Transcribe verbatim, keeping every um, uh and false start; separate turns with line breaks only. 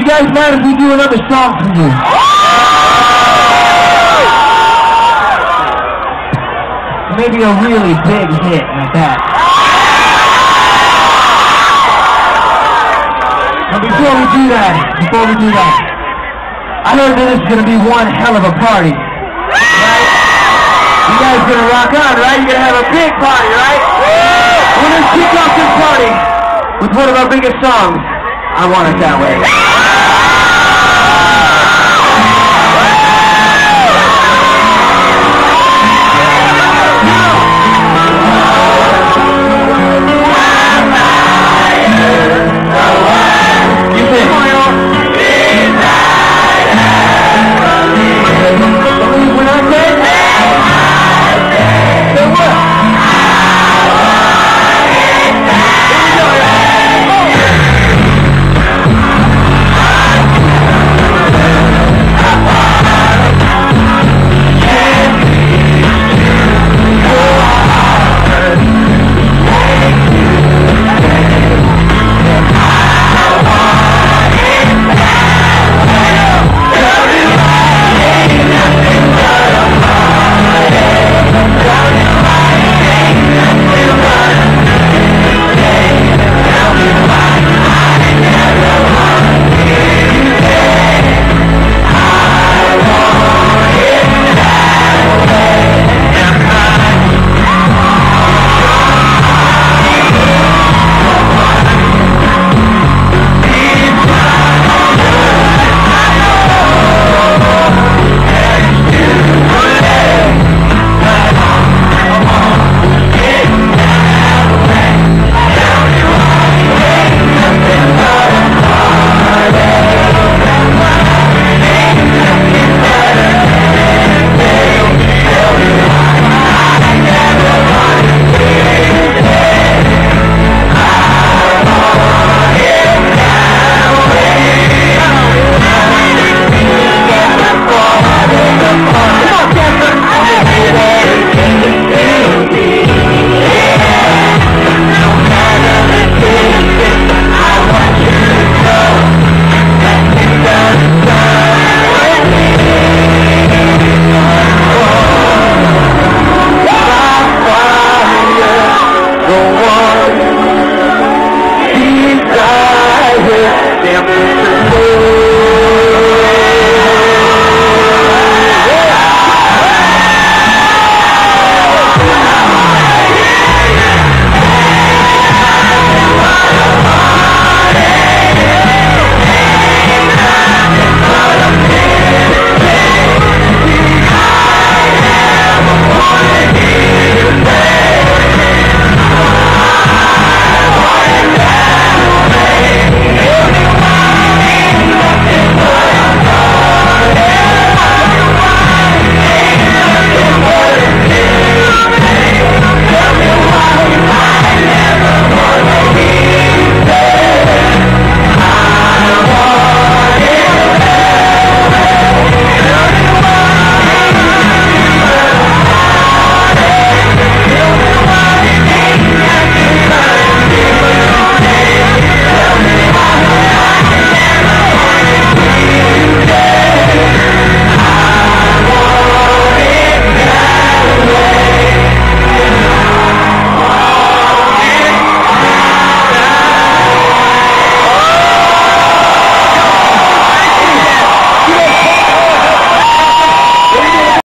guys mind if we do another song for you? Maybe a really big hit like that. But before we do that, before we do that, I heard that this is going to be one hell of a party. Right? You guys gonna rock on, right? You're gonna have a big party, right? We're gonna kick off this party with one of our biggest songs, I Want It That Way.